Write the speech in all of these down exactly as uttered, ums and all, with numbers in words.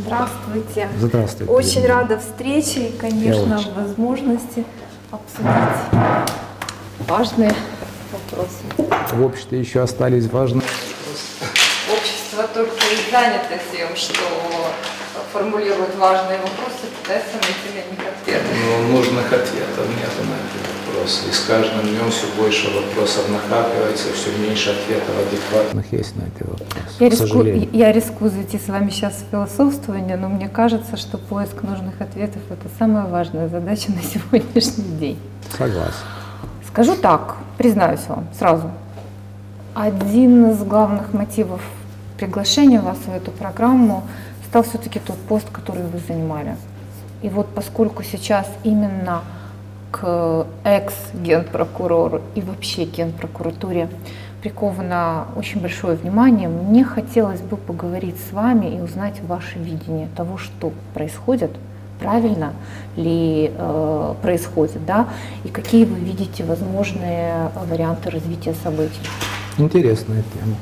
Здравствуйте. Здравствуйте. Очень рада встрече и, конечно, возможности обсудить важные вопросы. В обществе еще остались важные вопросы. Общество только и занято тем, что формулирует важные вопросы, пытается найти на них ответы. Но нужных ответов нет на эти вопросы. И с каждым днем все больше вопросов накапливается, все меньше ответов адекватных есть на эти вопросы. Я, риску, я рискую зайти с вами сейчас в философствование, но мне кажется, что поиск нужных ответов – это самая важная задача на сегодняшний день. Согласен. Скажу так, признаюсь вам сразу. Один из главных мотивов приглашения вас в эту программу стал все-таки тот пост, который вы занимали. И вот поскольку сейчас именно к экс-генпрокурору и вообще генпрокуратуре приковано очень большое внимание, мне хотелось бы поговорить с вами и узнать ваше видение того, что происходит, правильно ли э, происходит, да, и какие вы видите возможные варианты развития событий. Интересная тема.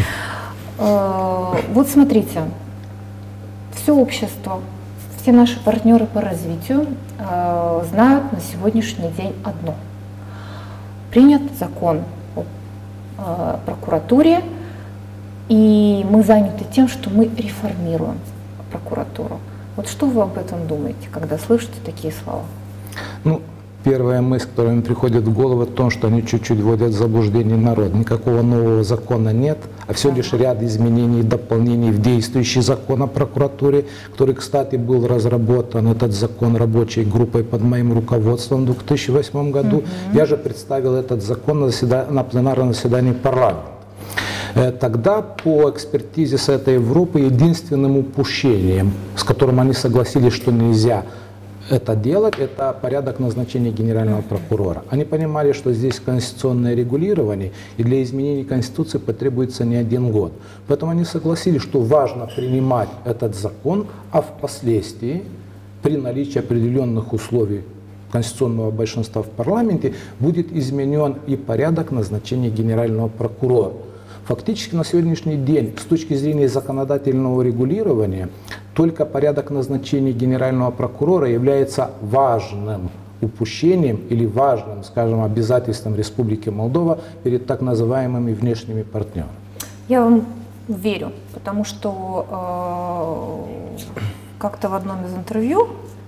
Э, вот смотрите, все общество, все наши партнеры по развитию э, знают на сегодняшний день одно. Принят закон о э, прокуратуре, и мы заняты тем, что мы реформируем прокуратуру. Вот что вы об этом думаете, когда слышите такие слова? Ну, первая мысль, которая мне приходит в голову, в том, что они чуть-чуть вводят в заблуждение народ. Никакого нового закона нет, а все лишь ряд изменений и дополнений в действующий закон о прокуратуре, который, кстати, был разработан, этот закон, рабочей группой под моим руководством в две тысячи восьмом году. Mm-hmm. Я же представил этот закон на, заседа... на пленарном заседании парламента. Тогда по экспертизе с этой Европы единственным упущением, с которым они согласились, что нельзя это делать, это порядок назначения генерального прокурора. Они понимали, что здесь конституционное регулирование, и для изменения Конституции потребуется не один год. Поэтому они согласились, что важно принимать этот закон, а впоследствии, при наличии определенных условий конституционного большинства в парламенте, будет изменен и порядок назначения генерального прокурора. Фактически на сегодняшний день, с точки зрения законодательного регулирования, только порядок назначения генерального прокурора является важным упущением или важным, скажем, обязательством Республики Молдова перед так называемыми внешними партнерами. Я вам верю, потому что э, как-то в одном из интервью,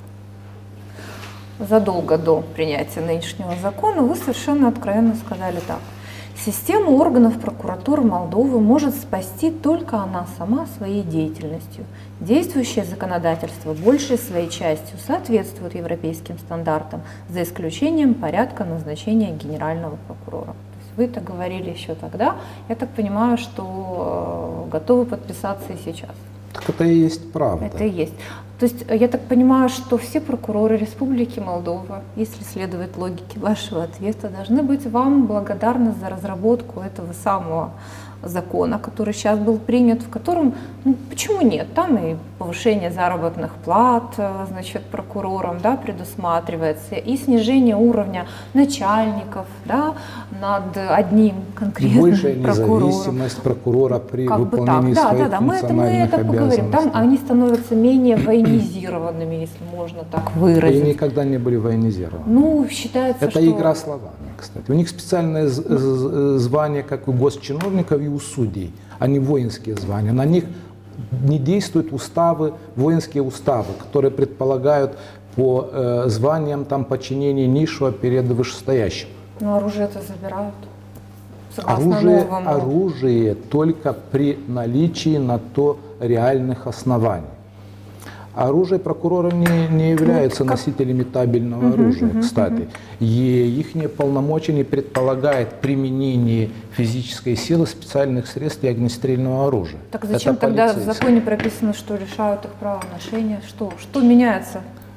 задолго до принятия нынешнего закона, вы совершенно откровенно сказали так. Систему органов прокуратуры Молдовы может спасти только она сама своей деятельностью. Действующее законодательство большей своей частью соответствует европейским стандартам, за исключением порядка назначения генерального прокурора. То есть вы это говорили еще тогда. Я так понимаю, что готовы подписаться и сейчас. Так это и есть правда. Это и есть. То есть я так понимаю, что все прокуроры Республики Молдова, если следовать логике вашего ответа, должны быть вам благодарны за разработку этого самого закона, который сейчас был принят, в котором, ну, почему нет, там и повышение заработных плат, значит, прокурорам, да, предусматривается, и снижение уровня начальников, да, над одним конкретным большая прокурором. Независимость прокурора при как выполнении бы так. своих Да, да, да, мы это, мы это поговорим. Там они становятся менее военизированными, если можно так выразить. Они никогда не были военизированы. Ну, считается, это что... игра словами, кстати. У них специальное звание, как у госчиновников и у судей, а не воинские звания. На них не действуют уставы, воинские уставы, которые предполагают по э, званиям там подчинение низшего перед вышестоящим. Но оружие-то забирают. Согласно Оружие, новому. оружие только при наличии на то реальных оснований. Оружие прокурора не, не является ну, носителями табельного uh-huh, оружия, uh-huh, кстати. Uh-huh. И их полномочия не предполагает применение физической силы, специальных средств и огнестрельного оружия. Так зачем Это тогда в законе прописано, что лишают их права ношения? Что, что меняется?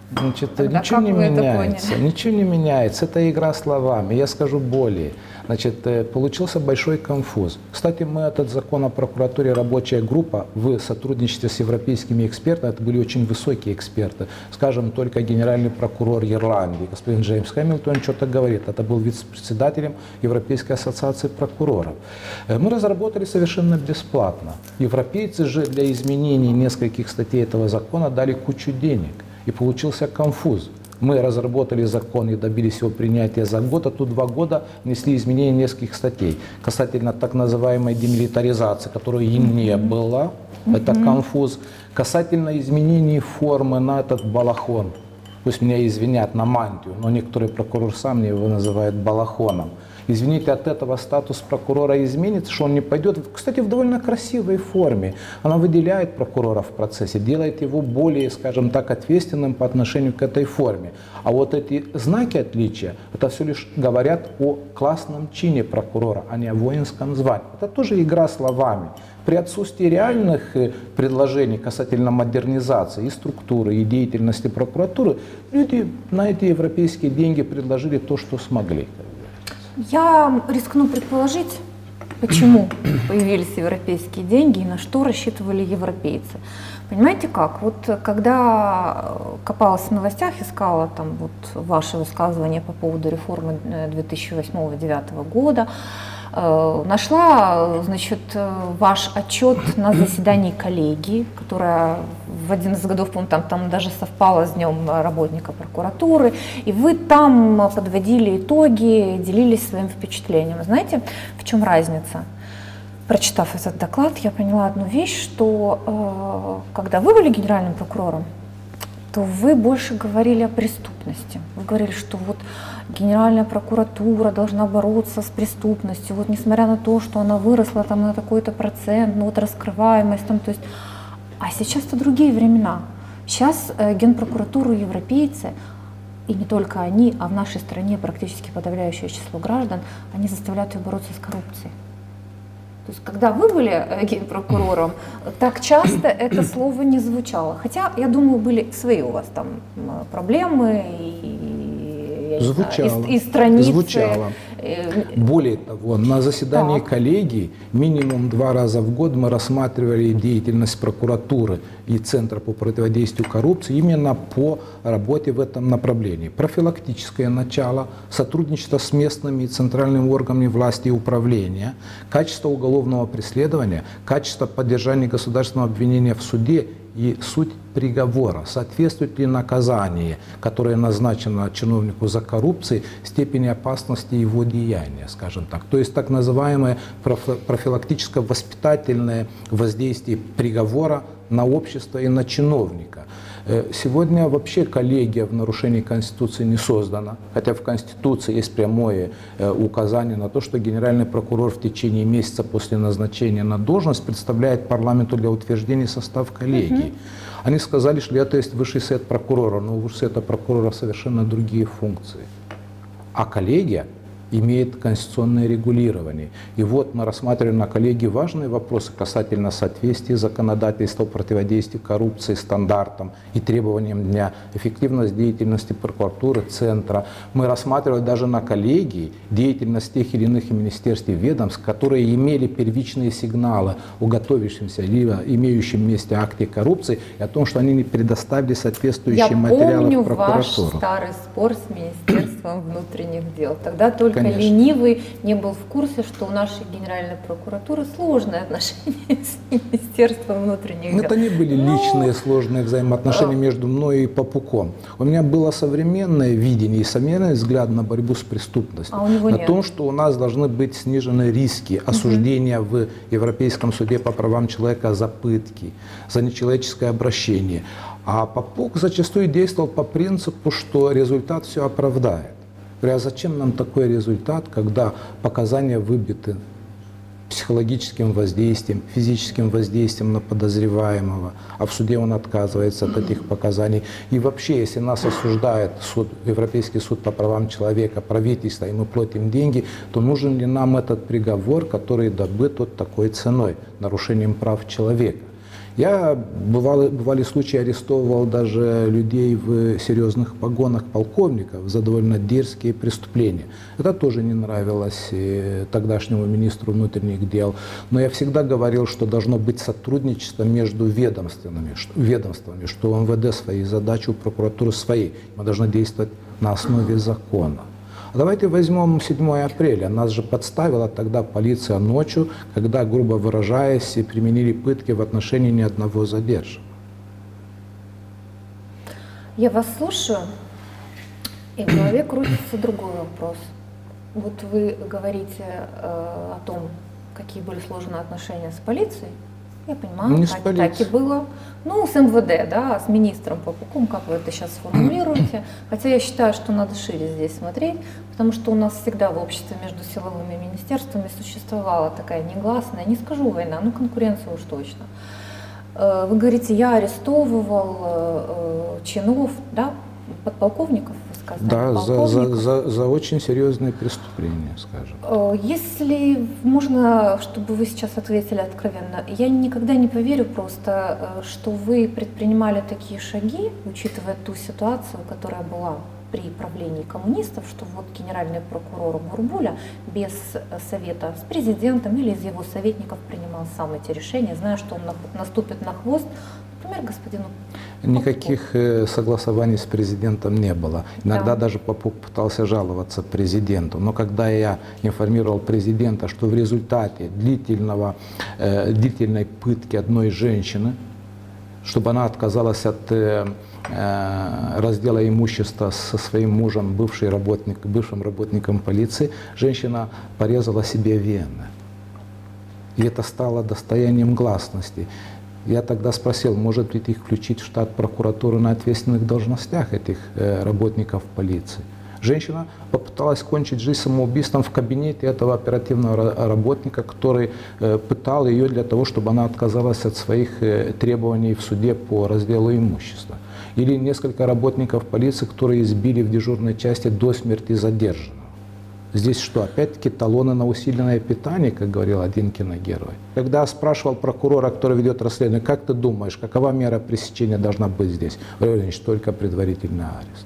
Значит, Тогда ничего как не вы это меняется, поняли? ничего не меняется. Это игра словами. Я скажу более. Значит, э, получился большой конфуз. Кстати, мы этот закон о прокуратуре, рабочая группа в сотрудничестве с европейскими экспертами, это были очень высокие эксперты, скажем, только генеральный прокурор Ирландии, господин Джеймс Хэмилтон что-то говорит, это был вице-председателем Европейской ассоциации прокуроров. Э, Мы разработали совершенно бесплатно. Европейцы же для изменений нескольких статей этого закона дали кучу денег. И получился конфуз. Мы разработали закон и добились его принятия за год, а тут два года внесли изменения нескольких статей касательно так называемой демилитаризации, которой и не было, это конфуз, касательно изменений формы на этот балахон. Пусть меня извинят, на мантию, но некоторые прокурор сам его называют балахоном. Извините, от этого статус прокурора изменится, что он не пойдет, кстати, в довольно красивой форме. Она выделяет прокурора в процессе, делает его более, скажем так, ответственным по отношению к этой форме. А вот эти знаки отличия, это все лишь говорят о классном чине прокурора, а не о воинском звании. Это тоже игра словами. При отсутствии реальных предложений касательно модернизации и структуры, и деятельности прокуратуры, люди на эти европейские деньги предложили то, что смогли. Я рискну предположить, почему появились европейские деньги и на что рассчитывали европейцы. Понимаете как? Вот когда копалась в новостях, искала там вот ваши высказывания по поводу реформы две тысячи восьмого — две тысячи девятого года, нашла, значит, ваш отчет на заседании коллегии, которая в один из годов, по-моему, там, там даже совпало с днем работника прокуратуры, и вы там подводили итоги, делились своим впечатлением. Знаете, в чем разница? Прочитав этот доклад, я поняла одну вещь, что э, когда вы были генеральным прокурором, то вы больше говорили о преступности. Вы говорили, что вот Генеральная прокуратура должна бороться с преступностью, вот несмотря на то, что она выросла там на такой-то процент, ну вот раскрываемость там, то есть, а сейчас-то другие времена. Сейчас э, Генпрокуратуру европейцы, и не только они, а в нашей стране практически подавляющее число граждан, они заставляют ее бороться с коррупцией. То есть, когда вы были генпрокурором, так часто это слово не звучало. Хотя, я думаю, были свои у вас там проблемы и, я звучало, знаю, и, и страницы. Звучало. Более того, на заседании так. коллегии минимум два раза в год мы рассматривали деятельность прокуратуры и Центра по противодействию коррупции именно по работе в этом направлении. Профилактическое начало, сотрудничество с местными и центральными органами власти и управления, качество уголовного преследования, качество поддержания государственного обвинения в суде и суть приговора. Соответствует ли наказание, которое назначено чиновнику за коррупцией, степени опасности его деяния, скажем так. То есть так называемое профилактическое воспитательное воздействие приговора на общество и на чиновника. Сегодня вообще коллегия в нарушении Конституции не создана, хотя в Конституции есть прямое указание на то, что генеральный прокурор в течение месяца после назначения на должность представляет парламенту для утверждения состав коллегии. Mm-hmm. Они сказали, что это есть высший совет прокурора, но у высшего совета прокурора совершенно другие функции. А коллегия имеет конституционное регулирование. И вот мы рассматриваем на коллегии важные вопросы касательно соответствия законодательства противодействия коррупции, стандартам и требованиям для эффективности деятельности прокуратуры, центра. Мы рассматривали даже на коллегии деятельность тех или иных министерств и ведомств, которые имели первичные сигналы о готовящемся либо имеющем месте акте коррупции и о том, что они не предоставили соответствующие Я материалы в прокуратуру. Я помню ваш старый спор с Министерством внутренних дел. Тогда только Конечно. ленивый не был в курсе, что у нашей Генеральной прокуратуры сложные отношения с Министерством внутренних дел. Это не были личные сложные взаимоотношения между мной и Папуком. У меня было современное видение и современный взгляд на борьбу с преступностью. А у него на нет. том, что у нас должны быть снижены риски осуждения угу. в Европейском суде по правам человека за пытки, за нечеловеческое обращение. А Папук зачастую действовал по принципу, что результат все оправдает. Говоря, а зачем нам такой результат, когда показания выбиты психологическим воздействием, физическим воздействием на подозреваемого, а в суде он отказывается от этих показаний. И вообще, если нас осуждает суд, Европейский суд по правам человека, правительство, и мы платим деньги, то нужен ли нам этот приговор, который добыт вот такой ценой, нарушением прав человека? Я бывали, бывали случаи, арестовывал даже людей в серьезных погонах полковников за довольно дерзкие преступления. Это тоже не нравилось тогдашнему министру внутренних дел. Но я всегда говорил, что должно быть сотрудничество между ведомствами, ведомствами, что у эм вэ дэ свои задачи, у прокуратуры свои. Мы должны действовать на основе закона. Давайте возьмем седьмое апреля. Нас же подставила тогда полиция ночью, когда, грубо выражаясь, применили пытки в отношении ни одного задержанного. Я вас слушаю, и в голове крутится другой вопрос. Вот вы говорите э, о том, какие были сложные отношения с полицией. Я понимаю, Не так, так и было. Ну, с эм вэ дэ, да, с министром Попуком, как вы это сейчас сформулируете. Хотя я считаю, что надо шире здесь смотреть, потому что у нас всегда в обществе между силовыми министерствами существовала такая негласная, не скажу война, но конкуренция уж точно. Вы говорите, я арестовывал чинов, да, подполковников, вы сказали? Да, за, за, за, за очень серьезные преступления, скажем. Если можно, чтобы вы сейчас ответили откровенно, я никогда не поверю просто, что вы предпринимали такие шаги, учитывая ту ситуацию, которая была при правлении коммунистов, что вот генеральный прокурор Бурбуля без совета с президентом или из его советников принимал сам эти решения, зная, что он наступит на хвост, например, господину Попуку. Никаких согласований с президентом не было. Иногда Да. даже Попук пытался жаловаться президенту. Но когда я информировал президента, что в результате длительного, э, длительной пытки одной женщины, чтобы она отказалась от э, раздела имущества со своим мужем, бывший работник, бывшим работником полиции, женщина порезала себе вены. И это стало достоянием гласности. Я тогда спросил, может ли их включить в штат прокуратуры на ответственных должностях, этих э, работников полиции. Женщина попыталась кончить жизнь самоубийством в кабинете этого оперативного работника, который э, пытал ее для того, чтобы она отказалась от своих э, требований в суде по разделу имущества. Или несколько работников полиции, которые избили в дежурной части до смерти задержанного. Здесь что, опять-таки талоны на усиленное питание, как говорил один киногерой. Когда спрашивал прокурора, который ведет расследование, как ты думаешь, какова мера пресечения должна быть здесь? Валерий, только предварительный арест.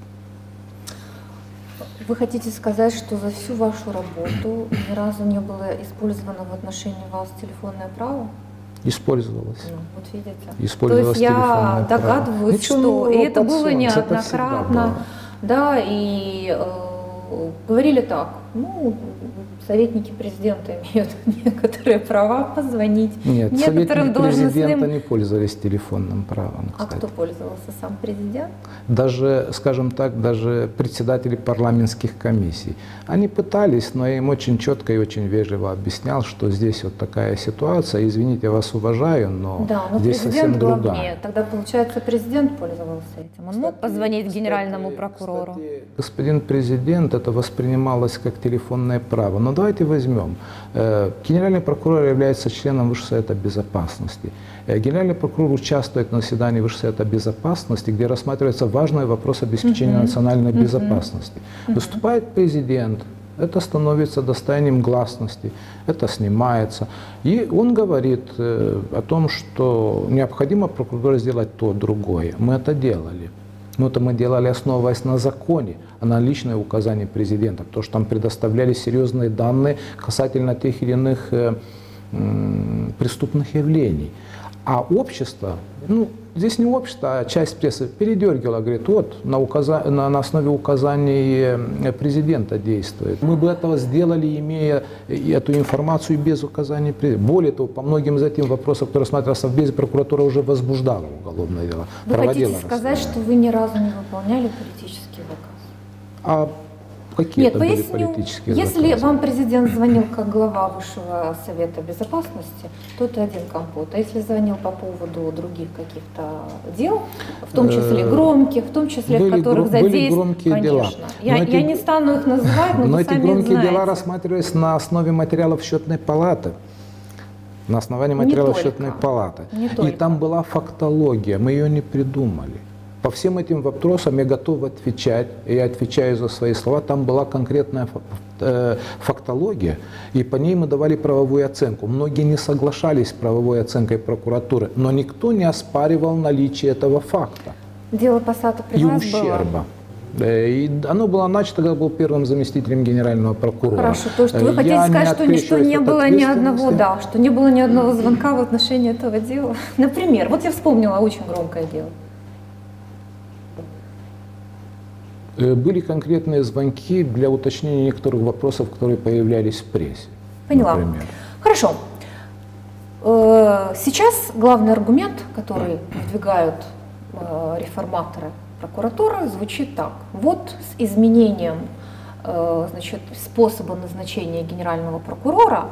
Вы хотите сказать, что за всю вашу работу ни разу не было использовано в отношении вас телефонное право? Использовалось. Ну, вот видите. Использовалось. То есть я догадываюсь, Ничего что и это было солнце, неоднократно, это да, и э, говорили так, ну, советники президента имеют некоторые права позвонить Нет, некоторым советники президента должностным. не пользовались телефонным правом, А кстати. кто пользовался? Сам президент? Даже, скажем так, даже председатели парламентских комиссий. Они пытались, но я им очень четко и очень вежливо объяснял, что здесь вот такая ситуация. Извините, я вас уважаю, но, Да, но здесь совсем президент другая. главнее. Тогда, получается, президент пользовался этим. Он мог позвонить генеральному прокурору? Кстати, господин президент, это воспринималось как телефонное право. Но давайте возьмем. Генеральный прокурор является членом Высшего совета безопасности. Генеральный прокурор участвует на заседании Высшего совета безопасности, где рассматривается важный вопрос обеспечения uh-huh. национальной uh-huh. безопасности. Uh-huh. Выступает президент, это становится достоянием гласности, это снимается. И он говорит э, о том, что необходимо прокурору сделать то, другое. Мы это делали. Но это мы делали, основываясь на законе, а на личное указание президента, потому что там предоставляли серьезные данные касательно тех или иных э, э, преступных явлений. А общество, ну, здесь не общество, а часть прессы передергивала, говорит, вот, на, указа... на, на основе указаний президента действует. Мы бы этого сделали, имея эту информацию без указаний президента. Более того, по многим из этих вопросов, которые рассматривались в Совбезе, прокуратура уже возбуждала уголовное дело. Вы хотите сказать, что вы ни разу не выполняли политический заказ? А какие Нет, это были поясню. политические Если заказы? вам президент звонил как глава Высшего совета безопасности, то это один компот. А если звонил по поводу других каких-то дел, в том числе громких, в том числе, в которых задействованы, конечно. Дела. Я, эти, я не стану их называть, но, но вы эти сами громкие знаете. дела рассматривались на основе материалов счетной палаты. На основании материалов Не счетной только. палаты. Не И только. там была фактология, мы ее не придумали. По всем этим вопросам я готов отвечать, и я отвечаю за свои слова. Там была конкретная фактология, и по ней мы давали правовую оценку. Многие не соглашались с правовой оценкой прокуратуры, но никто не оспаривал наличие этого факта. Дело Посада при и вас ущерба. Было? И оно было начато, когда был первым заместителем генерального прокурора. Хорошо, то, что вы хотите я сказать, что, не, что не было ни одного, да, что не было ни одного звонка в отношении этого дела. Например, вот я вспомнила очень громкое дело. Были конкретные звонки для уточнения некоторых вопросов, которые появлялись в прессе. Поняла. Например. Хорошо. Сейчас главный аргумент, который выдвигают реформаторы прокуратуры, звучит так. Вот с изменением, значит, способа назначения генерального прокурора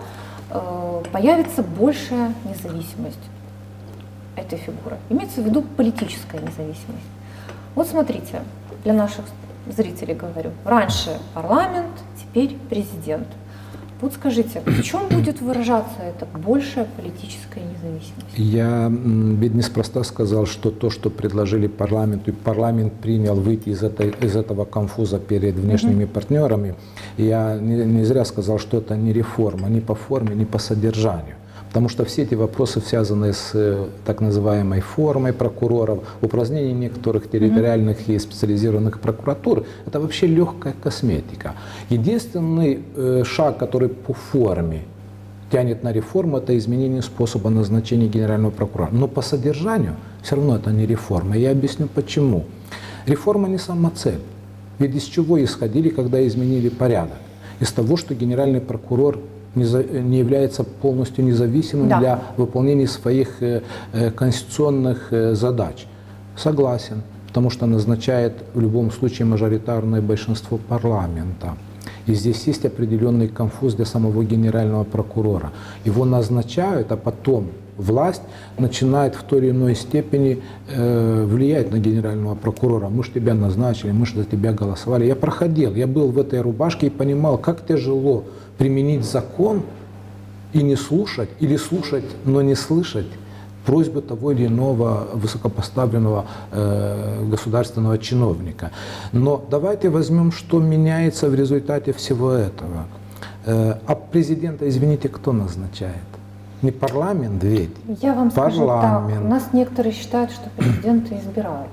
появится большая независимость этой фигуры. Имеется в виду политическая независимость. Вот смотрите, для наших зрителей говорю. Раньше парламент, теперь президент. Вот скажите, в чем будет выражаться эта большая политическая независимость? Я ведь неспроста сказал, что то, что предложили парламенту, и парламент принял выйти из, этой, из этого конфуза перед внешними mm-hmm. партнерами, я не, не зря сказал, что это не реформа, ни по форме, ни по содержанию. Потому что все эти вопросы связаны с так называемой формой прокуроров, упразднением некоторых территориальных mm-hmm. и специализированных прокуратур. Это вообще легкая косметика. Единственный э, шаг, который по форме тянет на реформу, это изменение способа назначения генерального прокурора. Но по содержанию все равно это не реформа. Я объясню почему. Реформа не самоцель. Ведь из чего исходили, когда изменили порядок? Из того, что генеральный прокурор не является полностью независимым да. для выполнения своих э, конституционных э, задач. Согласен, потому что назначает в любом случае мажоритарное большинство парламента. И здесь есть определенный конфуз для самого генерального прокурора. Его назначают, а потом власть начинает в той или иной степени э, влиять на генерального прокурора. Мы же тебя назначили, мы же за тебя голосовали. Я проходил, я был в этой рубашке и понимал, как тяжело применить закон и не слушать, или слушать, но не слышать просьбы того или иного высокопоставленного э, государственного чиновника. Но давайте возьмем, что меняется в результате всего этого. Э, а президента, извините, кто назначает? Не парламент ведь. Я вам парламент. скажу так, у нас некоторые считают, что президента избирают.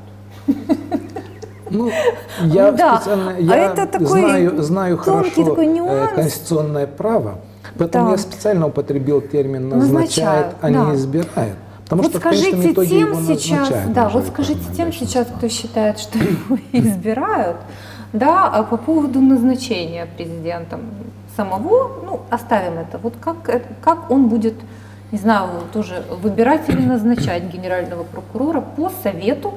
Ну, я да. специально а я это знаю, знаю хорошо такой конституционное право, поэтому да. я специально употребил термин «назначает», а да. не «избирает». Потому вот что скажите в итоге тем его сейчас, да, вот скажите тем сейчас, кто считает, что его избирают, да, а по поводу назначения президентом самого, ну, оставим это. Вот как, как он будет, не знаю, тоже выбирать или назначать генерального прокурора по совету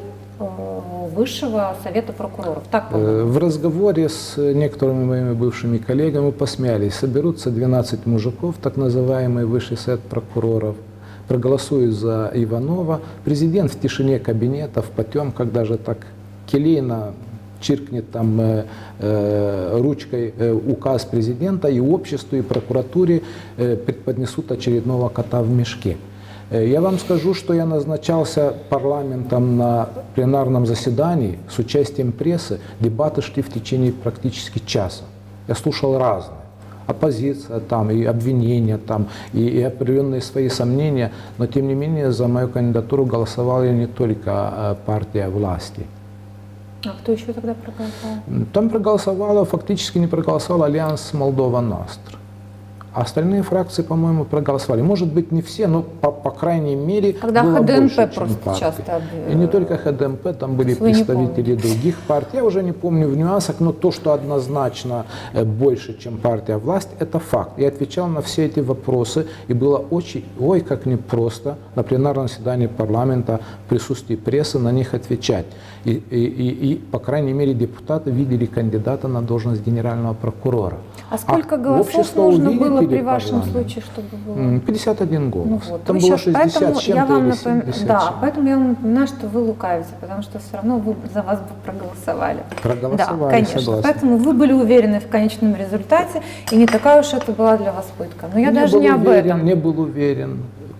Высшего совета прокуроров. Так, в разговоре с некоторыми моими бывшими коллегами посмеялись. Соберутся двенадцать мужиков, так называемый Высший совет прокуроров, проголосуют за Иванова. Президент в тишине кабинета, в потемках даже так келейно чиркнет там э, э, ручкой э, указ президента, и обществу, и прокуратуре э, преподнесут очередного кота в мешке. Я вам скажу, что я назначался парламентом на пленарном заседании с участием прессы. Дебаты шли в течение практически часа. Я слушал разные. Оппозиция, там, и обвинения, там, и, и определенные свои сомнения. Но, тем не менее, за мою кандидатуру голосовала не только партия власти. А кто еще тогда проголосовал? Там проголосовала, фактически не проголосовал альянс Молдова-Настр. А остальные фракции, по-моему, проголосовали. Может быть, не все, но, по, по крайней мере, когда было ХДМП больше, просто чем партий. часто об... И не только ХДМП, там были Вы представители других партий. Я уже не помню в нюансах, но то, что однозначно больше, чем партия власть, это факт. Я отвечал на все эти вопросы, и было очень, ой, как непросто на пленарном заседании парламента в присутствии прессы на них отвечать. И, и, и, и по крайней мере, депутаты видели кандидата на должность генерального прокурора. А сколько а голосов нужно было при вашем случае, чтобы было? пятьдесят один голос. Ну вот. Там вы было сейчас, шестьдесят с чем-то или семьдесят. Да, поэтому я вам напоминаю, что вы лукавите, потому что все равно вы, за вас бы проголосовали. Проголосовали, да, конечно. Согласен. Поэтому вы были уверены в конечном результате, и не такая уж это была для вас пытка. Но я не даже был не об уверен, этом. Не был уверен.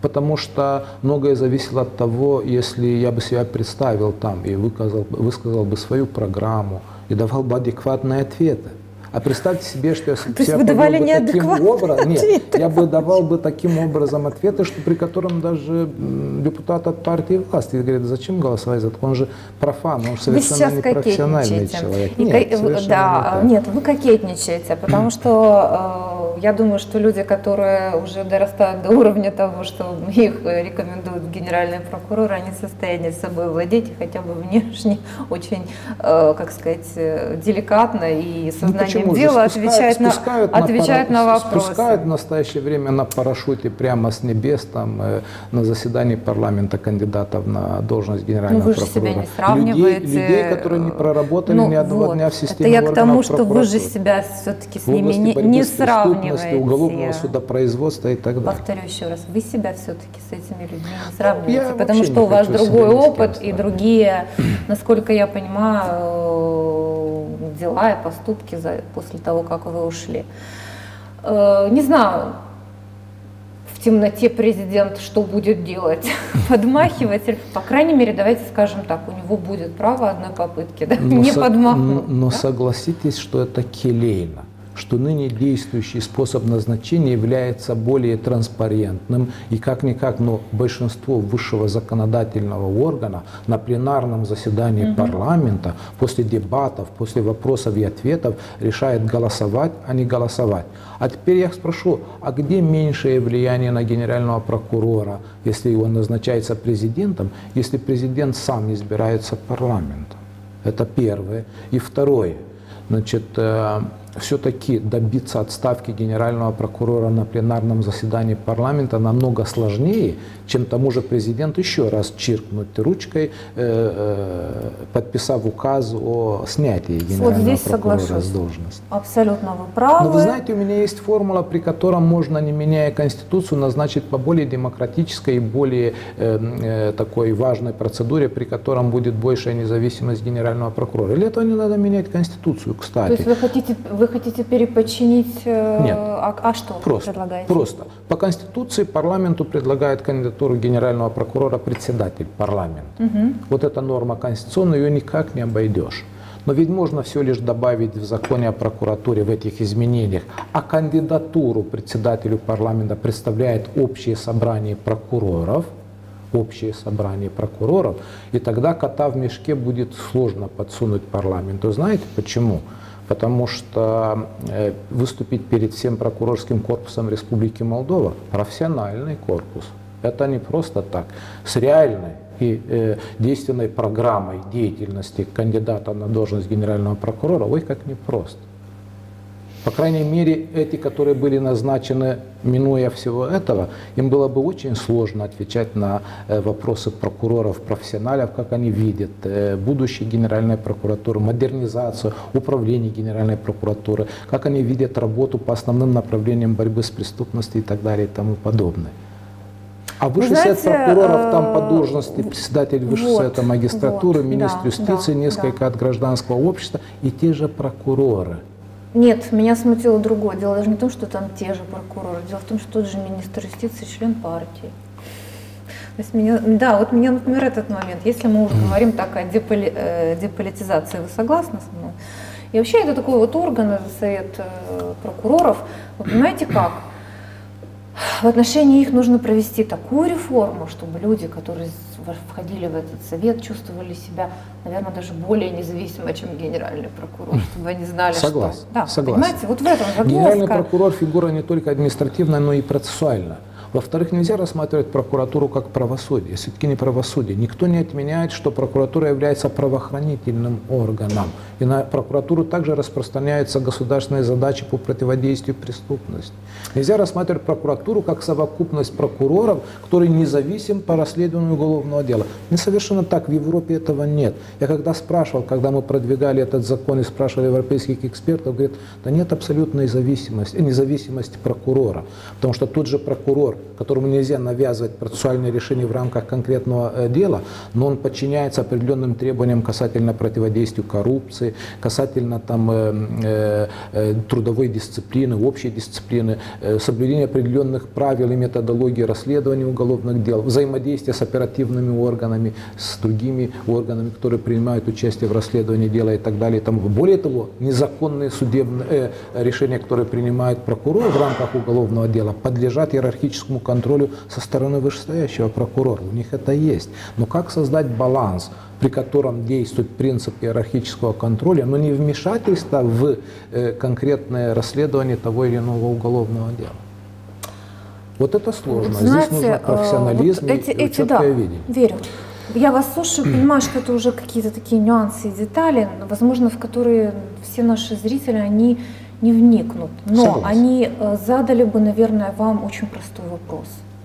потому что многое зависело от того, если я бы себя представил там и выказал, высказал бы свою программу и давал бы адекватные ответы. А представьте себе, что я себя повел бы таким образом, нет, я бы давал бы таким образом ответы, что при котором даже депутат от партии власти говорит, зачем голосовать за это? Он же профан, он совершенно не профессиональный человек. Нет, нет, да, не нет, вы кокетничаете, потому что э, я думаю, что люди, которые уже дорастают до уровня того, что их рекомендуют генеральные прокуроры, они в состоянии собой владеть и хотя бы внешне очень, э, как сказать, деликатно и сознанием ну, дела спускают, отвечает, спускают на, на, отвечает пара, на вопросы. Спускают в настоящее время на парашюте прямо с небес там, э, на заседании парламента кандидатов на должность генерального ну, вы прокурора. Же себя не сравниваете. Людей, людей, которые не проработали ну, ни одного вот. дня в системе Это я к тому, что прокуратуры. Вы же себя все-таки с в ними не, не сравниваете. Уголовного судопроизводства и так далее. Повторю еще раз, вы себя все-таки с этими людьми не сравниваете, я потому что у вас другой опыт и другие, насколько я понимаю, дела и поступки за, после того, как вы ушли. Э, не знаю, в темноте президент что будет делать, подмахивать, по крайней мере, давайте скажем так, у него будет право одной попытки, да? не со, подмахнуть. Но, но да? согласитесь, что это келейно, что ныне действующий способ назначения является более транспарентным, и как-никак, но большинство высшего законодательного органа на пленарном заседании угу. парламента после дебатов, после вопросов и ответов решает голосовать, а не голосовать. А теперь я спрошу, а где меньшее влияние на генерального прокурора, если он назначается президентом, если президент сам избирается парламентом? Это первое. И второе. Значит, все-таки добиться отставки генерального прокурора на пленарном заседании парламента намного сложнее, чем тому же президенту еще раз чиркнуть ручкой, подписав указ о снятии генерального вот здесь прокурора соглашусь. с должности. Абсолютно вы правы. Но вы знаете, у меня есть формула, при которой можно, не меняя Конституцию, назначить по более демократической и более э, э, такой важной процедуре, при котором будет большая независимость генерального прокурора. Или этого не надо менять Конституцию, кстати. То есть вы хотите, вы хотите переподчинить... Э, Нет. А, а что просто, предлагаете? Просто. По Конституции парламенту предлагает кандидатуру генерального прокурора председатель парламента. Угу. Вот эта норма конституционная, ее никак не обойдешь. Но ведь можно все лишь добавить в законе о прокуратуре в этих изменениях. А кандидатуру председателю парламента представляет общее собрание прокуроров, общее собрание прокуроров, и тогда кота в мешке будет сложно подсунуть парламенту. Знаете почему? Потому что э, выступить перед всем прокурорским корпусом Республики Молдова, профессиональный корпус, это не просто так, с реальной и э, действенной программой деятельности кандидата на должность генерального прокурора, ой, как непросто. По крайней мере, эти, которые были назначены, минуя всего этого, им было бы очень сложно отвечать на э, вопросы прокуроров, профессионалов, как они видят э, будущее Генеральной прокуратуры, модернизацию, управление Генеральной прокуратуры, как они видят работу по основным направлениям борьбы с преступностью и так далее и тому подобное. А высший совет прокуроров там по должности председатель высшего вот, совета магистратуры, вот, министр да, юстиции, да, несколько да. от гражданского общества и те же прокуроры. Нет, меня смутило другое. Дело даже не в том, что там те же прокуроры. Дело в том, что тот же министр юстиции член партии. То есть меня, да, вот меня, например, этот момент, если мы уже говорим так о деполи, э, деполитизации, вы согласны со мной? И вообще это такой вот орган, совет э, прокуроров. Вы понимаете как? В отношении их нужно провести такую реформу, чтобы люди, которые входили в этот совет, чувствовали себя, наверное, даже более независимо, чем генеральный прокурор, чтобы они знали, согласен, что... Да, согласен. Понимаете, вот в этом загвоздка. Генеральный прокурор фигура не только административная, но и процессуальная. Во-вторых, нельзя рассматривать прокуратуру как правосудие. Все-таки не правосудие. Никто не отменяет, что прокуратура является правоохранительным органом. И на прокуратуру также распространяются государственные задачи по противодействию преступности. Нельзя рассматривать прокуратуру как совокупность прокуроров, которые независим по расследованию уголовного дела. Не совершенно так. В Европе этого нет. Я когда спрашивал, когда мы продвигали этот закон и спрашивали европейских экспертов, говорят, да нет абсолютной зависимости, независимости прокурора. Потому что тот же прокурор которому нельзя навязывать процессуальные решения в рамках конкретного э, дела, но он подчиняется определенным требованиям касательно противодействия коррупции, касательно там, э, э, трудовой дисциплины, общей дисциплины, э, соблюдения определенных правил и методологии расследования уголовных дел, взаимодействия с оперативными органами, с другими органами, которые принимают участие в расследовании дела и так далее. И тому. Более того, незаконные судебные э, решения, которые принимают прокурор в рамках уголовного дела, подлежат иерархическому контролю со стороны вышестоящего прокурора. У них это есть. Но как создать баланс, при котором действует принцип иерархического контроля, но не вмешательство в э, конкретное расследование того или иного уголовного дела? Вот это сложно. Знаете, здесь нужно профессионализм вот эти, и эти, четкое да, видение. Верю. Я вас слушаю, понимаю, что это уже какие-то такие нюансы и детали, возможно, в которые все наши зрители, они не вникнут. Но Согласен. они задали бы, наверное, вам очень простой вопрос.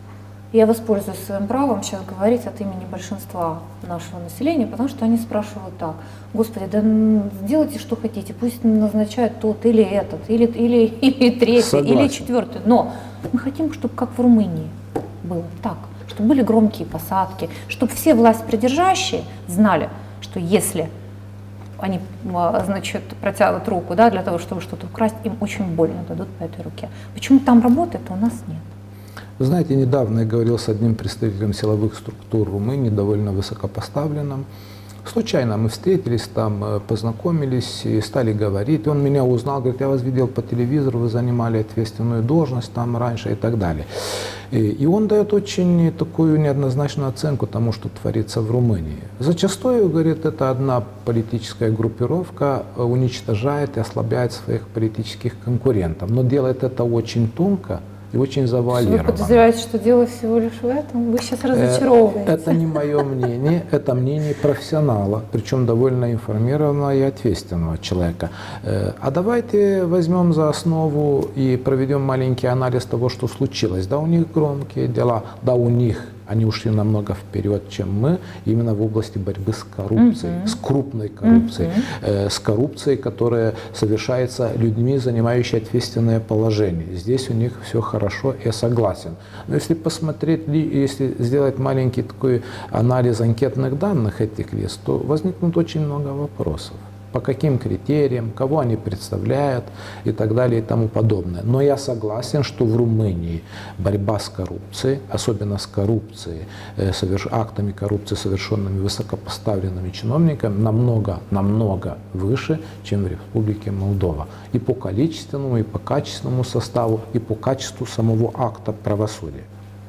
Я воспользуюсь своим правом сейчас говорить от имени большинства нашего населения, потому что они спрашивают так: Господи, да сделайте, что хотите, пусть назначают тот или этот, или, или, или третий, Согласен. Или четвертый. Но мы хотим, чтобы как в Румынии было так, чтобы были громкие посадки, чтобы все властьпридержащие знали, что если они, значит, протянут руку, да, для того, чтобы что-то украсть, им очень больно дадут по этой руке. Почему там работает, а у нас нет? Вы знаете, недавно я говорил с одним представителем силовых структур Румынии, довольно высокопоставленным. Случайно мы встретились там, познакомились и стали говорить. Он меня узнал, говорит: я вас видел по телевизору, вы занимали ответственную должность там раньше и так далее. И, и он дает очень такую неоднозначную оценку тому, что творится в Румынии. Зачастую, говорит, это одна политическая группировка уничтожает и ослабляет своих политических конкурентов, но делает это очень тонко и очень завуалировано. Вы подозреваете, что дело всего лишь в этом? Вы сейчас разочаровываете. Это не мое мнение, это мнение профессионала, причем довольно информированного и ответственного человека. А давайте возьмем за основу и проведем маленький анализ того, что случилось. Да, у них громкие дела, да, у них они ушли намного вперед, чем мы, именно в области борьбы с коррупцией, uh-huh. с крупной коррупцией, uh-huh. э, с коррупцией, которая совершается людьми, занимающими ответственное положение. Здесь у них все хорошо, я согласен. Но если посмотреть, если сделать маленький такой анализ анкетных данных этих лиц, то возникнут очень много вопросов. По каким критериям, кого они представляют и так далее и тому подобное. Но я согласен, что в Румынии борьба с коррупцией, особенно с коррупцией, э, соверш... актами коррупции, совершенными высокопоставленными чиновниками, намного, намного выше, чем в Республике Молдова. И по количественному, и по качественному составу, и по качеству самого акта правосудия.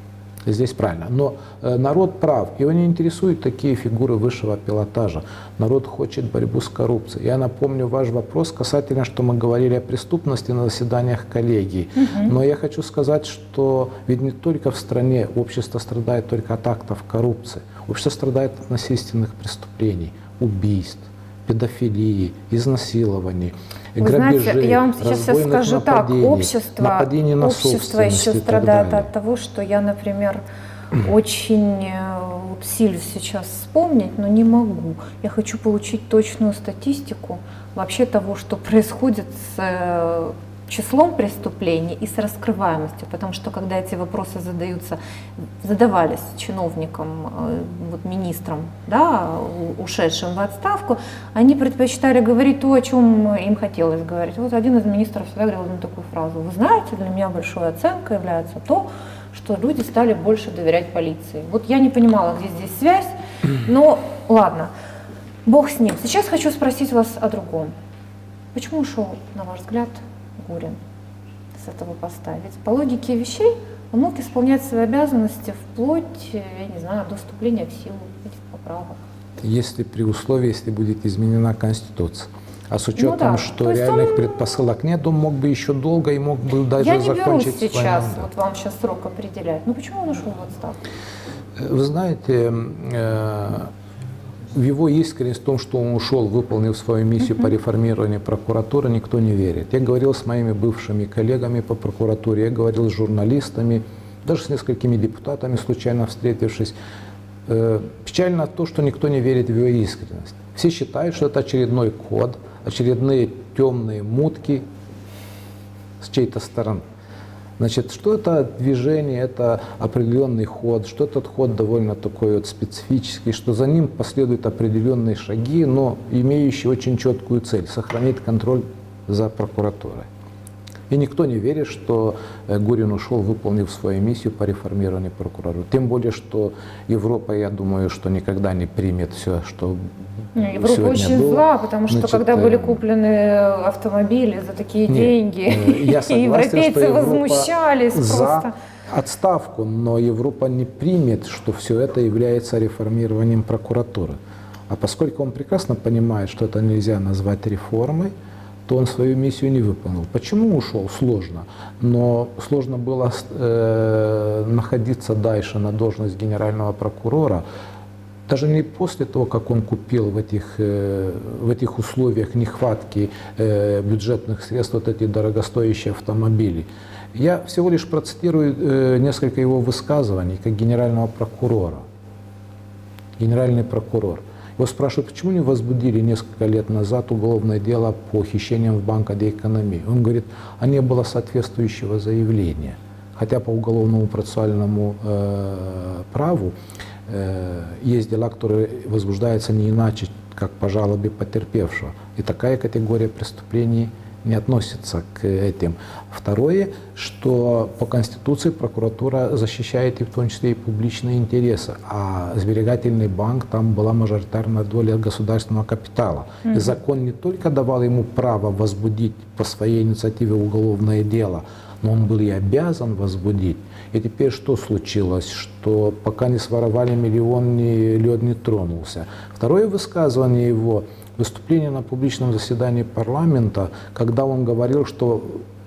Здесь правильно. Но э, народ прав, его не интересуют такие фигуры высшего пилотажа. Народ хочет борьбу с коррупцией. Я напомню ваш вопрос касательно, что мы говорили о преступности на заседаниях коллегии. Угу. Но я хочу сказать, что ведь не только в стране общество страдает только от актов коррупции. Общество страдает от насильственных преступлений, убийств, педофилии, изнасилований, Вы грабежей, знаете, я вам сейчас все скажу так, общество, на общество еще страдает от того, что я, например, очень вот, сильно сейчас вспомнить, но не могу. Я хочу получить точную статистику вообще того, что происходит с числом преступлений и с раскрываемостью, потому что когда эти вопросы задаются, задавались чиновникам, вот, министрам, да, ушедшим в отставку, они предпочитали говорить то, о чем им хотелось говорить. Вот один из министров всегда говорил одну такую фразу: вы знаете, для меня большой оценкой является то, что люди стали больше доверять полиции. Вот я не понимала, где здесь связь, но ладно, бог с ним. Сейчас хочу спросить вас о другом. Почему ушел, на ваш взгляд, Гурин с этого поста? Ведь по логике вещей он мог исполнять свои обязанности вплоть, я не знаю, до вступления в силу этих поправок. Если при условии, если будет изменена Конституция. А с учетом, ну да, что реальных он... предпосылок нет, он мог бы еще долго и мог бы даже я закончить Я не берусь сейчас, вот вам сейчас срок определять. Ну почему он ушел в отставку? Вы знаете, в его искренность в том, что он ушел, выполнив свою миссию uh-huh. по реформированию прокуратуры, никто не верит. Я говорил с моими бывшими коллегами по прокуратуре, я говорил с журналистами, даже с несколькими депутатами, случайно встретившись. Печально то, что никто не верит в его искренность. Все считают, что это очередной код, очередные темные мутки с чьей-то стороны. Значит, что это движение, это определенный ход, что этот ход довольно такой вот специфический, что за ним последуют определенные шаги, но имеющие очень четкую цель – сохранить контроль за прокуратурой. И никто не верит, что Гурин ушел, выполнив свою миссию по реформированию прокуратуры. Тем более, что Европа, я думаю, что никогда не примет все, что Европа сегодня очень было. зла, потому что Значит, когда были куплены автомобили за такие нет, деньги, я согласен, европейцы что Европа возмущались за просто. отставку, но Европа не примет, что все это является реформированием прокуратуры. А поскольку он прекрасно понимает, что это нельзя назвать реформой, то он свою миссию не выполнил. Почему ушел? Сложно. Но сложно было э, находиться дальше на должность генерального прокурора, даже не после того, как он купил в этих, э, в этих условиях нехватки э, бюджетных средств вот эти дорогостоящие автомобили. Я всего лишь процитирую э, несколько его высказываний как генерального прокурора. Генеральный прокурор. Его спрашивают, почему не возбудили несколько лет назад уголовное дело по хищениям в Банка де Экономии. Он говорит, а не было соответствующего заявления. Хотя по уголовному процессуальному э, праву э, есть дела, которые возбуждаются не иначе, как по жалобе потерпевшего. И такая категория преступлений не относится к этим. Второе, что по Конституции прокуратура защищает и в том числе и публичные интересы, а сберегательный банк, там была мажоритарная доля государственного капитала. Mm-hmm. И закон не только давал ему право возбудить по своей инициативе уголовное дело, но он был и обязан возбудить. И теперь что случилось? Что пока не своровали миллион, ни лед не тронулся. Второе высказывание его, выступление на публичном заседании парламента, когда он говорил, что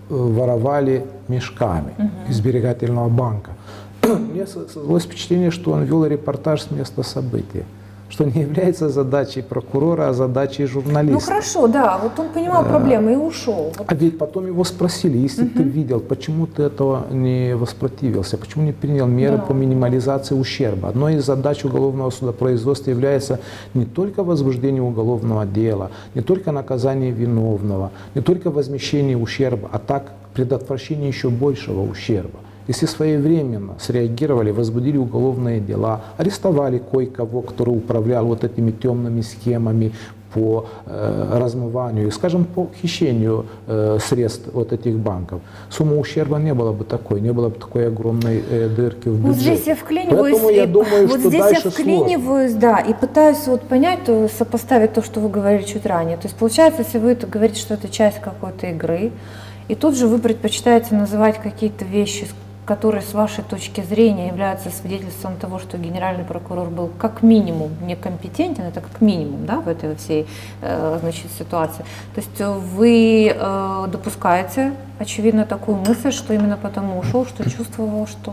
воровали мешками uh-huh. из сберегательного банка. Мне создалось впечатление, что он вел репортаж с места события, что не является задачей прокурора, а задачей журналиста. Ну хорошо, да, вот он понимал проблемы и ушел. А ведь потом его спросили, если uh-huh. ты видел, почему ты этого не воспротивился, почему не принял меры да. по минимализации ущерба. Одной из задач уголовного судопроизводства является не только возбуждение уголовного дела, не только наказание виновного, не только возмещение ущерба, а так предотвращение еще большего ущерба. Если своевременно среагировали, возбудили уголовные дела, арестовали кое-кого, который управлял вот этими темными схемами по э, размыванию, скажем, по хищению э, средств вот этих банков, сумма ущерба не была бы такой, не было бы такой огромной э, дырки в бюджете. Вот здесь я вклиниваюсь, Поэтому я думаю, вот что здесь дальше я вклиниваюсь, сложно. Да, и пытаюсь вот понять, то, сопоставить то, что вы говорили чуть ранее. То есть получается, если вы говорите, что это часть какой-то игры, и тут же вы предпочитаете называть какие-то вещи, которые с вашей точки зрения являются свидетельством того, что генеральный прокурор был как минимум некомпетентен, это как минимум, да, в этой всей э, значит, ситуации. То есть вы э, допускаете, очевидно, такую мысль, что именно потому ушел, что чувствовал, что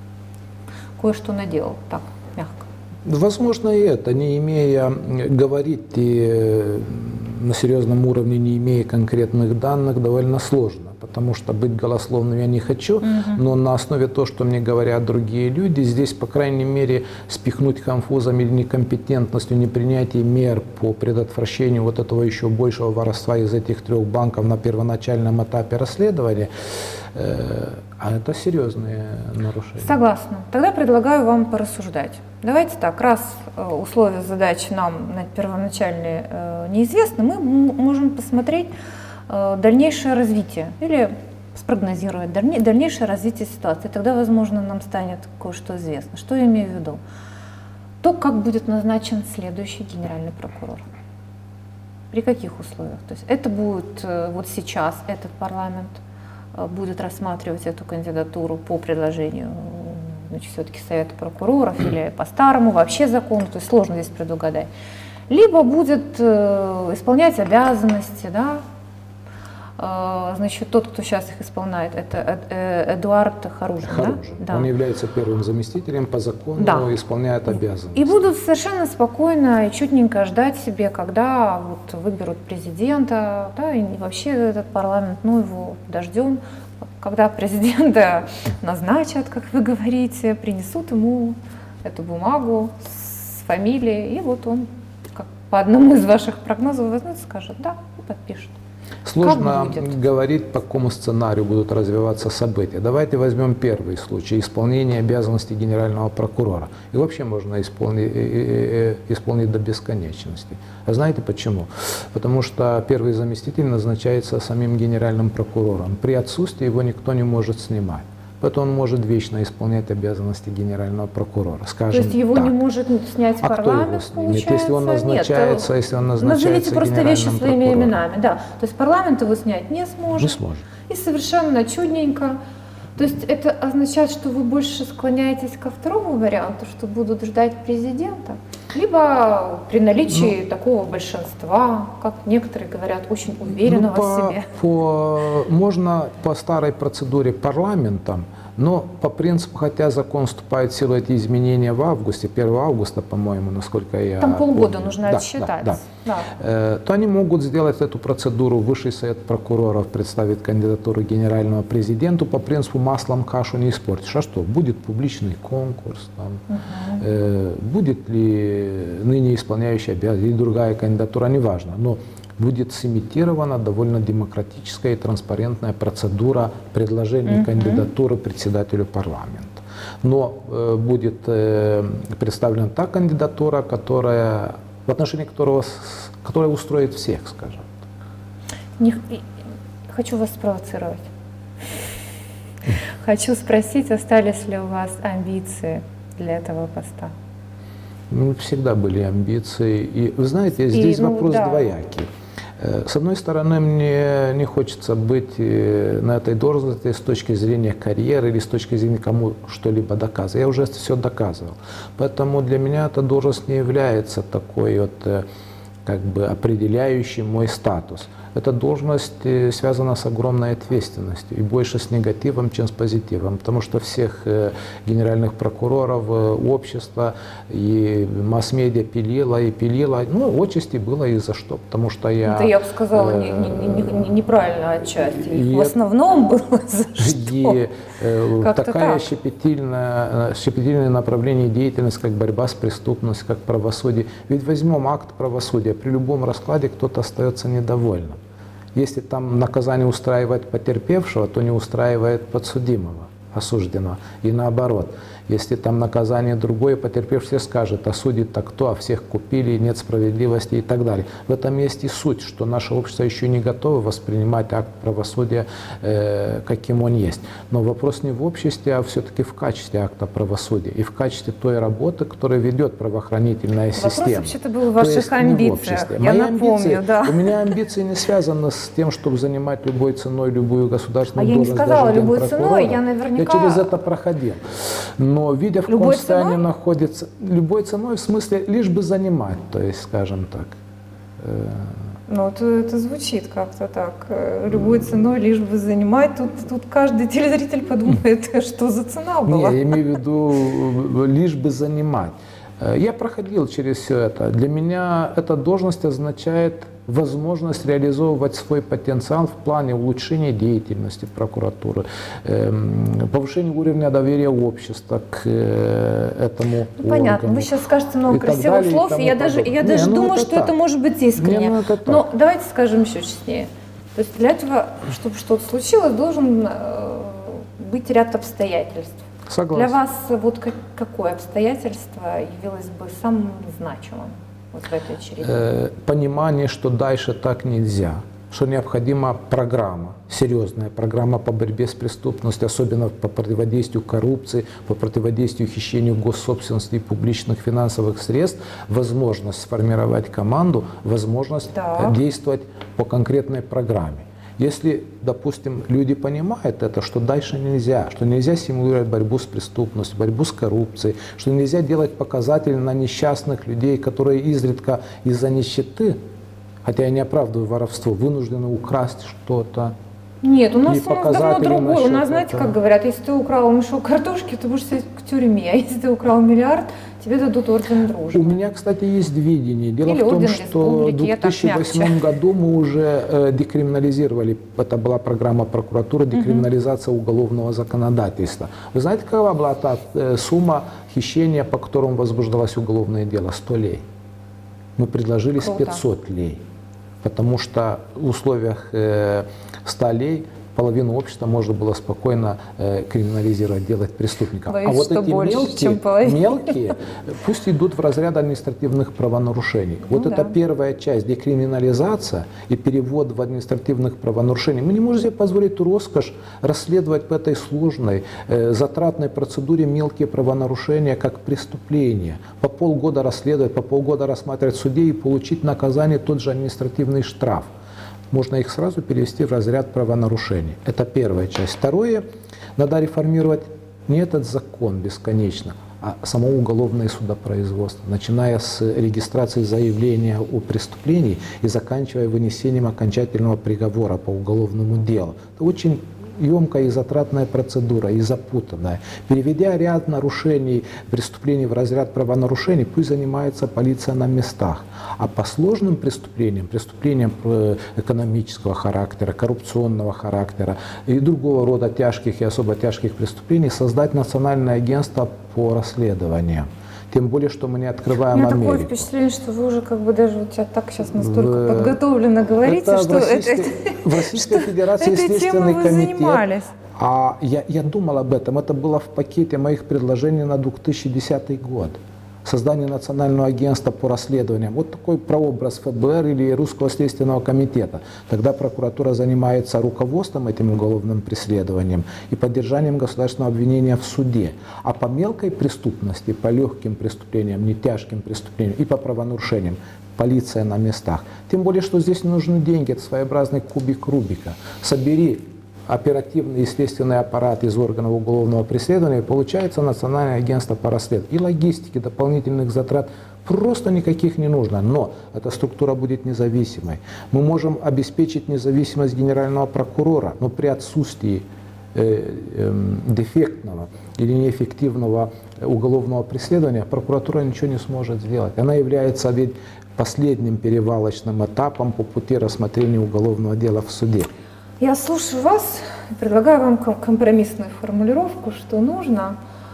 кое-что наделал, так, мягко. Возможно и это, не имея, говорить и на серьезном уровне, не имея конкретных данных, довольно сложно. Потому что быть голословным я не хочу, uh-huh. но на основе того, что мне говорят другие люди, здесь, по крайней мере, спихнуть конфузом или некомпетентностью, непринятие мер по предотвращению вот этого еще большего воровства из этих трех банков на первоначальном этапе расследования, э, а это серьезные нарушения. Согласна. Тогда предлагаю вам порассуждать. Давайте так, раз условия задачи нам первоначальные э, неизвестны, мы можем посмотреть дальнейшее развитие или спрогнозировать дальнейшее развитие ситуации. Тогда, возможно, нам станет кое-что известно. Что я имею в виду? То, как будет назначен следующий генеральный прокурор. При каких условиях? То есть это будет вот сейчас этот парламент будет рассматривать эту кандидатуру по предложению значит, все-таки Совета прокуроров или по старому вообще закону, то есть сложно здесь предугадать. Либо будет исполнять обязанности, да, значит, тот, кто сейчас их исполняет, это Эдуард Харужин. Харужин. Да? Он является первым заместителем по закону, да. исполняет обязанности. И будут совершенно спокойно и чутненько ждать себе, когда вот выберут президента, да, и вообще этот парламент, ну его дождем, когда президента назначат, как вы говорите, принесут ему эту бумагу с фамилией, и вот он, как по одному из ваших прогнозов, возьмет и скажет, да, и подпишет. Сложно говорить, по какому сценарию будут развиваться события. Давайте возьмем первый случай – исполнение обязанностей генерального прокурора. И вообще можно исполнить, исполнить до бесконечности. А знаете почему? Потому что первый заместитель назначается самим генеральным прокурором. При отсутствии его никто не может снимать. Поэтому он может вечно исполнять обязанности генерального прокурора. Скажем, то есть его так. не может снять а парламент, кто его получается? Если он назначается, Нет, если он назначается назовите просто вещи своими прокурором. именами. Да. То есть парламент его снять не сможет. Не сможет. И совершенно чудненько. То есть это означает, что вы больше склоняетесь ко второму варианту, что будут ждать президента? Либо при наличии ну, такого большинства, как некоторые говорят, очень уверенного ну, по, в себе. По, можно по старой процедуре парламентом, но по принципу, хотя закон вступает в силу, эти изменения в августе, первого августа, по-моему, насколько я Там полгода помню, нужно да, отсчитать. Да, да. Да. Э, то они могут сделать эту процедуру. Высший совет прокуроров представит кандидатуру генерального президенту по принципу маслом кашу не испортишь. А что? Будет публичный конкурс, там, угу. э, будет ли ныне исполняющий обязанности или другая кандидатура, неважно. Но будет сымитирована довольно демократическая и транспарентная процедура предложения mm-hmm. кандидатуры председателю парламента. Но э, будет э, представлена та кандидатура, которая, в отношении которого, которая устроит всех, скажем. Не, хочу вас спровоцировать. Хочу спросить, остались ли у вас амбиции для этого поста? Ну, всегда были амбиции. И вы знаете, здесь и, ну, вопрос да. двоякий. С одной стороны, мне не хочется быть на этой должности с точки зрения карьеры или с точки зрения кому что-либо доказывать. Я уже все доказывал. Поэтому для меня эта должность не является такой вот, как бы, определяющей мой статус. Эта должность связана с огромной ответственностью и больше с негативом, чем с позитивом, потому что всех генеральных прокуроров общества и масс-медиа пилила и пилила. Ну, отчасти было и за что, потому что я... Это я бы сказала э, не, не, не, неправильно отчасти. И, в основном было за что. И э, такая так. щепетильная, щепетильное направление деятельности, как борьба с преступностью, как правосудие. Ведь возьмем акт правосудия, при любом раскладе кто-то остается недовольным. Если там наказание устраивает потерпевшего, то не устраивает подсудимого, осужденного. И наоборот. Если там наказание другое, потерпевший скажет, осудит-то кто, а всех купили, нет справедливости и так далее. В этом есть и суть, что наше общество еще не готово воспринимать акт правосудия, э, каким он есть. Но вопрос не в обществе, а все-таки в качестве акта правосудия и в качестве той работы, которую ведет правоохранительная вопрос система. Вопрос вообще-то был в ваших амбициях, в я Мои напомню. Амбиции, да. У меня амбиции не связаны с тем, чтобы занимать любой ценой любую государственную а должность. А я не сказала любой ценой, я наверняка... Я через это проходил. Но видя, в каком состоянии находится, любой ценой, в смысле, лишь бы занимать, то есть, скажем так. Ну, это, это звучит как-то так. Любой ценой, лишь бы занимать. Тут, тут каждый телезритель подумает, что за цена была. Не, я имею в виду, лишь бы занимать. Я проходил через все это. Для меня эта должность означает возможность реализовывать свой потенциал в плане улучшения деятельности прокуратуры, повышения уровня доверия общества к этому ну, понятно, вы сейчас скажете много и красивых далее, слов, и, и я даже, я даже Не, думаю, ну, что так. это может быть искренне. Не, ну, это Но давайте скажем еще честнее. То есть для этого, чтобы что-то случилось, должен быть ряд обстоятельств. Согласен. Для вас вот как, какое обстоятельство явилось бы самым значимым вот в этой череде? Э, понимание, что дальше так нельзя, что необходима программа, серьезная программа по борьбе с преступностью, особенно по противодействию коррупции, по противодействию хищению госсобственности и публичных финансовых средств, возможность сформировать команду, возможность да. действовать по конкретной программе. Если, допустим, люди понимают это, что дальше нельзя, что нельзя стимулировать борьбу с преступностью, борьбу с коррупцией, что нельзя делать показатели на несчастных людей, которые изредка из-за нищеты, хотя я не оправдываю воровство, вынуждены украсть что-то. Нет, у нас, у нас давно другое. У нас, знаете, этого. Как говорят, если ты украл мешок картошки, ты будешь сидеть в тюрьме, а если ты украл миллиард, тебе дадут орден дружбы. У меня, кстати, есть видение. Дело Или в том, что в две тысячи восьмом году мы уже э, декриминализировали, это была программа прокуратуры, декриминализация угу. уголовного законодательства. Вы знаете, какова была та э, сумма хищения, по которому возбуждалось уголовное дело? сто лей. Мы предложили с пятьсот лей. потому что в условиях э, столей половину общества можно было спокойно э, криминализировать, делать преступников. Боюсь, а вот что эти больше, мелкие, чем половина. мелкие пусть идут в разряд административных правонарушений. Ну, вот да. это первая часть, декриминализация и перевод в административных правонарушений. Мы не можем себе позволить ту роскошь расследовать по этой сложной, э, затратной процедуре мелкие правонарушения как преступления. По полгода расследовать, по полгода рассматривать в суде и получить наказание, тот же административный штраф. Можно их сразу перевести в разряд правонарушений. Это первая часть. Второе, надо реформировать не этот закон бесконечно, а само уголовное судопроизводство, начиная с регистрации заявления о преступлении и заканчивая вынесением окончательного приговора по уголовному делу. Это очень емкая и затратная процедура, и запутанная. Переведя ряд нарушений, преступлений в разряд правонарушений, пусть занимается полиция на местах. А по сложным преступлениям, преступлениям экономического характера, коррупционного характера и другого рода тяжких и особо тяжких преступлений, создать национальное агентство по расследованиям. Тем более, что мы не открываем Америку. У меня Америку. такое впечатление, что вы уже как бы даже вот так сейчас настолько в... подготовленно говорите, это что в Российской, это, в Российской Федерации этой Следственный темой вы комитет. занимались. А я, я думал об этом. Это было в пакете моих предложений на две тысячи десятый год. Создание национального агентства по расследованиям. Вот такой прообраз эф бэ эр или Русского следственного комитета. Тогда прокуратура занимается руководством этим уголовным преследованием и поддержанием государственного обвинения в суде. А по мелкой преступности, по легким преступлениям, не тяжким преступлениям и по правонарушениям полиция на местах. Тем более, что здесь не нужны деньги. Это своеобразный кубик Рубика. Собери оперативный и следственный аппарат из органов уголовного преследования, получается Национальное агентство по расследованию. И логистики, дополнительных затрат просто никаких не нужно. Но эта структура будет независимой. Мы можем обеспечить независимость генерального прокурора, но при отсутствии э, э, дефектного или неэффективного уголовного преследования прокуратура ничего не сможет сделать. Она является ведь последним перевалочным этапом по пути рассмотрения уголовного дела в суде. Я слушаю вас и предлагаю вам компромиссную формулировку, что нужно.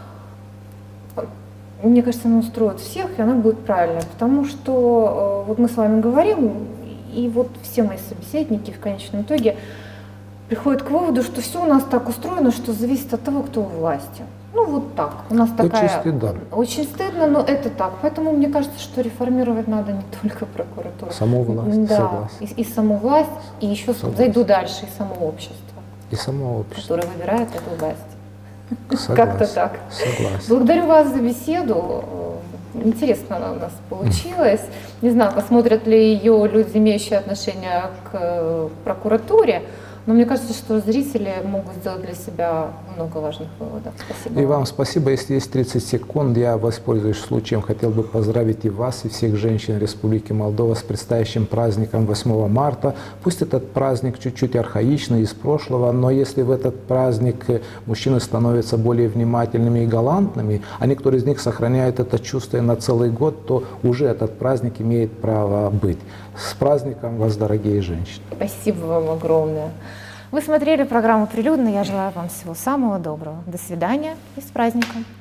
Мне кажется, она устроит всех, и она будет правильной, потому что вот мы с вами говорим, и вот все мои собеседники в конечном итоге приходят к выводу, что все у нас так устроено, что зависит от того, кто у власти. Ну вот так. У нас такая... Очень стыдно. Очень стыдно, но это так. Поэтому мне кажется, что реформировать надо не только прокуратуру. Саму власть, да, согласен. И, и саму власть, и еще согласен. Зайду дальше, и само общество. И само общество. Которое выбирает эту власть. Согласен. Как-то так. Согласен. Благодарю вас за беседу. Интересно она у нас получилась. Не знаю, посмотрят ли ее люди, имеющие отношение к прокуратуре. Но мне кажется, что зрители могут сделать для себя много важных выводов. Спасибо. И вам спасибо. Если есть тридцать секунд, я, воспользуюсь случаем, хотел бы поздравить и вас, и всех женщин Республики Молдова с предстоящим праздником восьмого марта. Пусть этот праздник чуть-чуть архаичный, из прошлого, но если в этот праздник мужчины становятся более внимательными и галантными, а некоторые из них сохраняют это чувство на целый год, то уже этот праздник имеет право быть. С праздником вас, дорогие женщины. Спасибо вам огромное. Вы смотрели программу «Прилюдно». Я желаю вам всего самого доброго. До свидания и с праздником.